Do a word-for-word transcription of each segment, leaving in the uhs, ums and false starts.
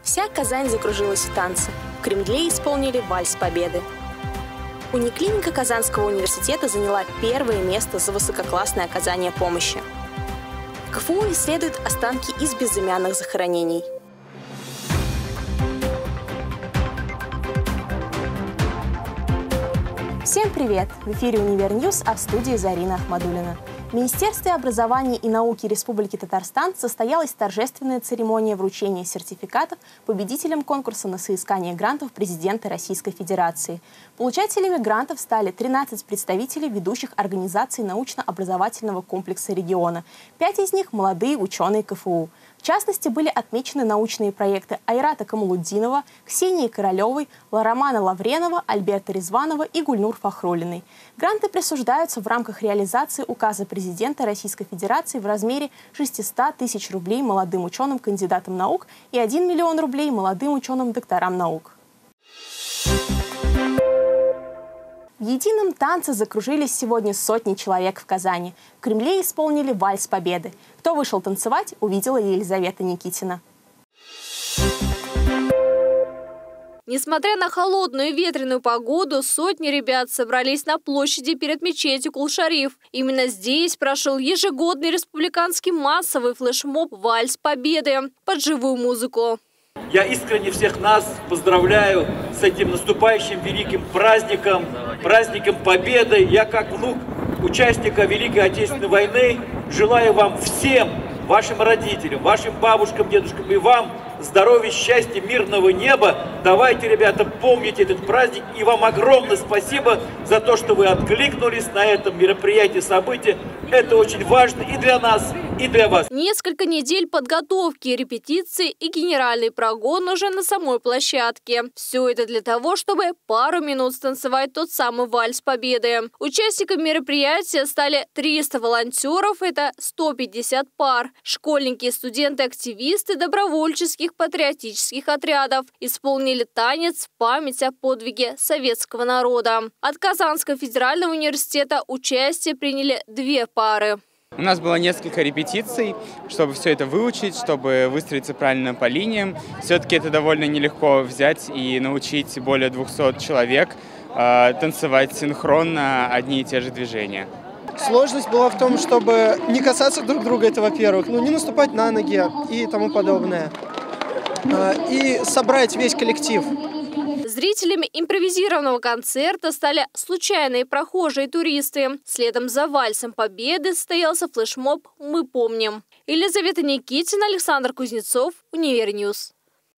Вся Казань закружилась в танце. В Кремле исполнили вальс Победы. Униклиника Казанского университета заняла первое место за высококлассное оказание помощи. КФУ исследует останки из безымянных захоронений. Всем привет! В эфире Универньюз, а в студии Зарина Ахмадуллина. В Министерстве образования и науки Республики Татарстан состоялась торжественная церемония вручения сертификатов победителям конкурса на соискание грантов президента Российской Федерации. Получателями грантов стали тринадцать представителей ведущих организаций научно-образовательного комплекса региона. Пять из них – молодые ученые КФУ. В частности, были отмечены научные проекты Айрата Камалуддинова, Ксении Королевой, Романа Лавренова, Альберта Резванова и Гульнур Фахруллиной. Гранты присуждаются в рамках реализации указа президента Российской Федерации в размере шестисот тысяч рублей молодым ученым-кандидатам наук и один миллион рублей молодым ученым-докторам наук. В едином танце закружились сегодня сотни человек в Казани. В Кремле исполнили вальс Победы. Кто вышел танцевать, увидела Елизавета Никитина. Несмотря на холодную и ветреную погоду, сотни ребят собрались на площади перед мечетью Кул-Шариф. Именно здесь прошел ежегодный республиканский массовый флешмоб «Вальс Победы» под живую музыку. Я искренне всех нас поздравляю с этим наступающим великим праздником, праздником Победы. Я, как внук участника Великой Отечественной войны, желаю вам всем, вашим родителям, вашим бабушкам, дедушкам и вам здоровья, счастья, мирного неба. Давайте, ребята, помните этот праздник. И вам огромное спасибо за то, что вы откликнулись на этом мероприятии, событии. Это очень важно и для нас, и для вас. Несколько недель подготовки, репетиции и генеральный прогон уже на самой площадке. Все это для того, чтобы пару минут станцевать тот самый вальс Победы. Участниками мероприятия стали триста волонтеров, это сто пятьдесят пар. Школьники и студенты-активисты добровольческих патриотических отрядов исполнили танец в память о подвиге советского народа. От Казанского федерального университета участие приняли две пары. У нас было несколько репетиций, чтобы все это выучить, чтобы выстроиться правильно по линиям. Все-таки это довольно нелегко взять и научить более двухсот человек э, танцевать синхронно одни и те же движения. Сложность была в том, чтобы не касаться друг друга, это во-первых, ну не наступать на ноги и тому подобное. И собрать весь коллектив. Зрителями импровизированного концерта стали случайные прохожие туристы. Следом за вальсом Победы состоялся флешмоб «Мы помним». Елизавета Никитина, Александр Кузнецов, Универньюз.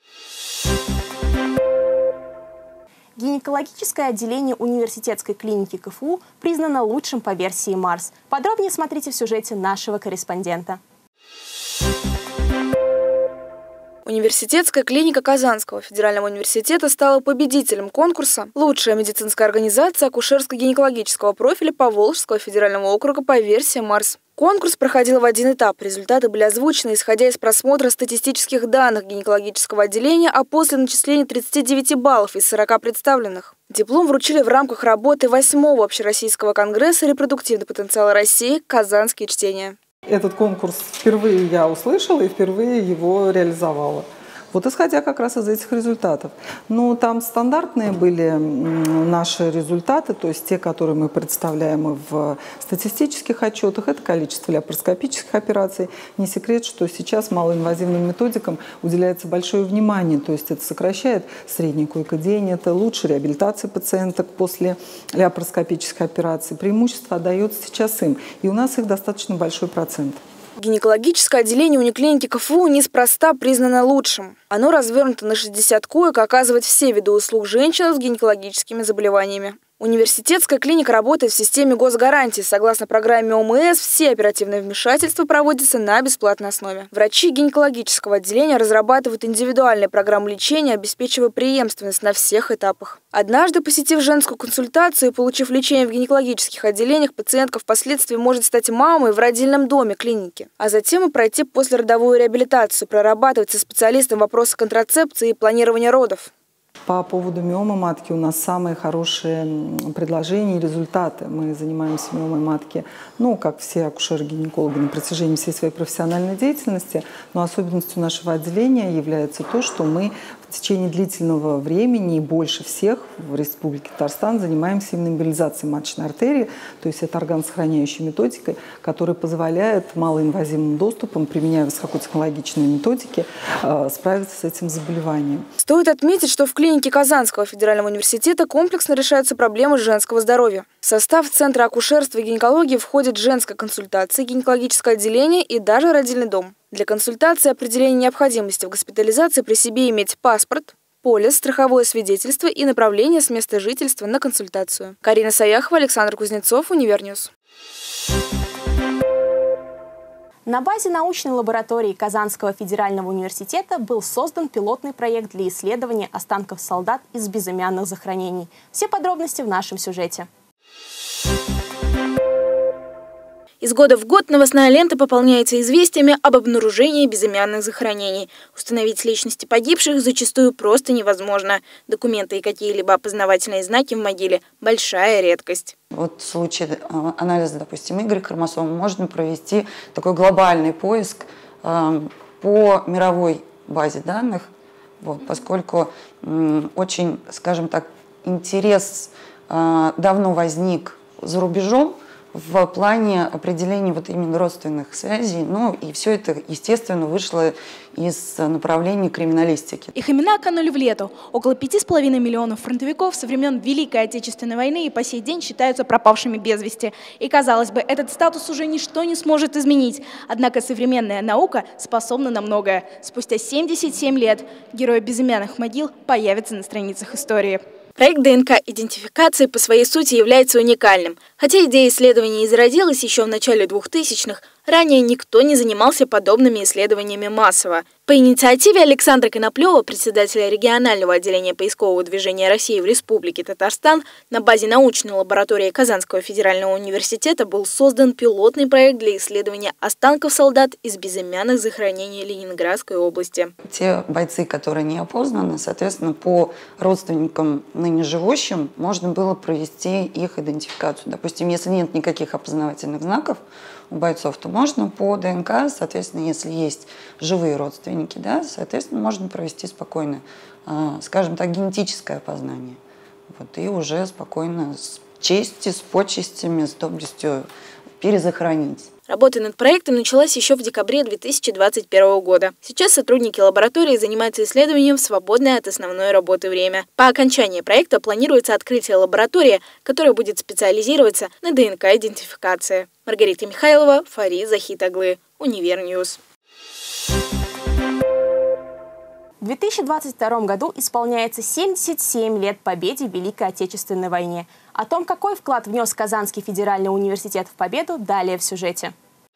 Гинекологическое отделение университетской клиники КФУ признано лучшим по версии Марс. Подробнее смотрите в сюжете нашего корреспондента. Университетская клиника Казанского федерального университета стала победителем конкурса «Лучшая медицинская организация акушерско-гинекологического профиля Поволжского федерального округа по версии Марс». Конкурс проходил в один этап. Результаты были озвучены, исходя из просмотра статистических данных гинекологического отделения, а после начисления тридцати девяти баллов из сорока представленных. Диплом вручили в рамках работы восьмого Общероссийского конгресса «Репродуктивный потенциал России. Казанские чтения». Этот конкурс впервые я услышала и впервые его реализовала. Вот исходя как раз из этих результатов. Ну, там стандартные были наши результаты, то есть те, которые мы представляем в статистических отчетах. Это количество лапароскопических операций. Не секрет, что сейчас малоинвазивным методикам уделяется большое внимание. То есть это сокращает средний койкодень, это лучше реабилитация пациенток после лапароскопических операций. Преимущество отдается сейчас им. И у нас их достаточно большой процент. Гинекологическое отделение униклиники КФУ неспроста признано лучшим. Оно развернуто на шестьдесят коек, оказывает все виды услуг женщинам с гинекологическими заболеваниями. Университетская клиника работает в системе госгарантии. Согласно программе ОМС, все оперативные вмешательства проводятся на бесплатной основе. Врачи гинекологического отделения разрабатывают индивидуальные программы лечения, обеспечивая преемственность на всех этапах. Однажды, посетив женскую консультацию и получив лечение в гинекологических отделениях, пациентка впоследствии может стать мамой в родильном доме клиники, а затем и пройти послеродовую реабилитацию, прорабатывать со специалистом вопросы контрацепции и планирования родов. По поводу миомы матки у нас самые хорошие предложения и результаты. Мы занимаемся миомой матки, ну, как все акушеры-гинекологи, на протяжении всей своей профессиональной деятельности. Но особенностью нашего отделения является то, что мы в течение длительного времени и больше всех в Республике Татарстан занимаемся именно эмболизацией маточной артерии, то есть это органосохраняющей методикой, которая позволяет малоинвазивным доступом, применяя высокотехнологичные методики, справиться с этим заболеванием. Стоит отметить, что в клинике Казанского федерального университета комплексно решаются проблемы женского здоровья. В состав Центра акушерства и гинекологии входит женская консультация, гинекологическое отделение и даже родильный дом. Для консультации и определения необходимости в госпитализации при себе иметь паспорт, полис, страховое свидетельство и направление с места жительства на консультацию. Карина Саяхова, Александр Кузнецов, Универньюз. На базе научной лаборатории Казанского федерального университета был создан пилотный проект для исследования останков солдат из безымянных захоронений. Все подробности в нашем сюжете. Из года в год новостная лента пополняется известиями об обнаружении безымянных захоронений. Установить личности погибших зачастую просто невозможно. Документы и какие-либо опознавательные знаки в могиле – большая редкость. Вот в случае анализа, допустим, Y-хромосомы можно провести такой глобальный поиск э, по мировой базе данных, вот, поскольку э, очень, скажем так, интерес э, давно возник за рубежом в плане определения вот именно родственных связей. Ну и все это, естественно, вышло из направления криминалистики. Их имена канули в лету. Около пяти с половиной миллионов фронтовиков со времен Великой Отечественной войны и по сей день считаются пропавшими без вести. И, казалось бы, этот статус уже ничто не сможет изменить. Однако современная наука способна на многое. Спустя семьдесят семь лет герои безымянных могил появятся на страницах истории. Проект ДНК-идентификации по своей сути является уникальным. Хотя идея исследований и зародилась еще в начале двухтысячных, ранее никто не занимался подобными исследованиями массово. По инициативе Александра Коноплева, председателя регионального отделения поискового движения России в Республике Татарстан, на базе научной лаборатории Казанского федерального университета был создан пилотный проект для исследования останков солдат из безымянных захоронений Ленинградской области. Те бойцы, которые не опознаны, соответственно, по родственникам ныне живущим можно было провести их идентификацию. Допустим, если нет никаких опознавательных знаков у бойцов, то можно по ДНК, соответственно, если есть живые родственники, да, соответственно, можно провести спокойно, скажем так, генетическое опознание. Вот, и уже спокойно с честью, с почестями, с доблестью перезахоронить. Работа над проектом началась еще в декабре две тысячи двадцать первого года. Сейчас сотрудники лаборатории занимаются исследованием в свободное от основной работы время. По окончании проекта планируется открытие лаборатории, которая будет специализироваться на ДНК-идентификации. Маргарита Михайлова, Фарид Захитаглы, Универньюз. В две тысячи двадцать втором году исполняется семьдесят семь лет победе в Великой Отечественной войне. О том, какой вклад внес Казанский федеральный университет в победу, далее в сюжете.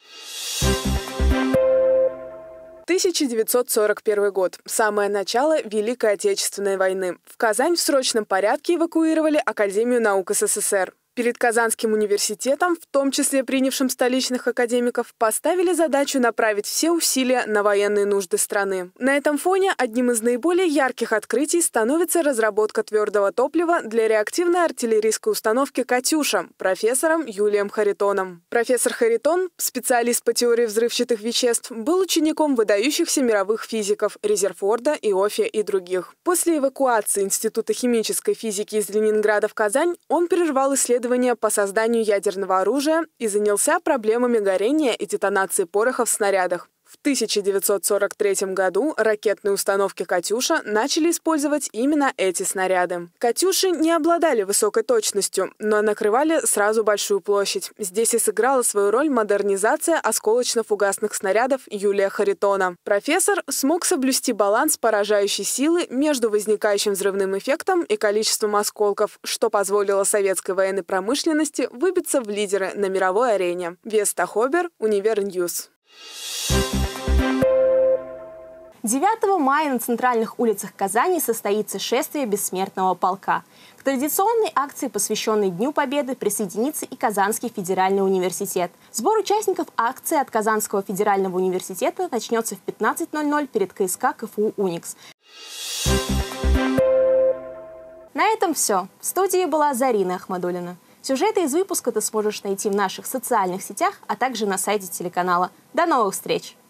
тысяча девятьсот сорок первый год. Самое начало Великой Отечественной войны. В Казань в срочном порядке эвакуировали Академию наук СССР. Перед Казанским университетом, в том числе принявшим столичных академиков, поставили задачу направить все усилия на военные нужды страны. На этом фоне одним из наиболее ярких открытий становится разработка твердого топлива для реактивной артиллерийской установки «Катюша» профессором Юлием Харитоном. Профессор Харитон, специалист по теории взрывчатых веществ, был учеником выдающихся мировых физиков Резерфорда, Иоффе и других. После эвакуации Института химической физики из Ленинграда в Казань он прервал исследования по созданию ядерного оружия и занялся проблемами горения и детонации порохов в снарядах. В тысяча девятьсот сорок третьем году ракетные установки «Катюша» начали использовать именно эти снаряды. «Катюши» не обладали высокой точностью, но накрывали сразу большую площадь. Здесь и сыграла свою роль модернизация осколочно-фугасных снарядов Юлия Харитона. Профессор смог соблюсти баланс поражающей силы между возникающим взрывным эффектом и количеством осколков, что позволило советской военной промышленности выбиться в лидеры на мировой арене. Веста Хобер, Универньюз. девятого мая на центральных улицах Казани состоится шествие Бессмертного полка. К традиционной акции, посвященной Дню Победы, присоединится и Казанский федеральный университет. Сбор участников акции от Казанского федерального университета начнется в пятнадцать ноль ноль перед КСК КФУ «Уникс». На этом все. В студии была Зарина Ахмадуллина. Сюжеты из выпуска ты сможешь найти в наших социальных сетях, а также на сайте телеканала. До новых встреч!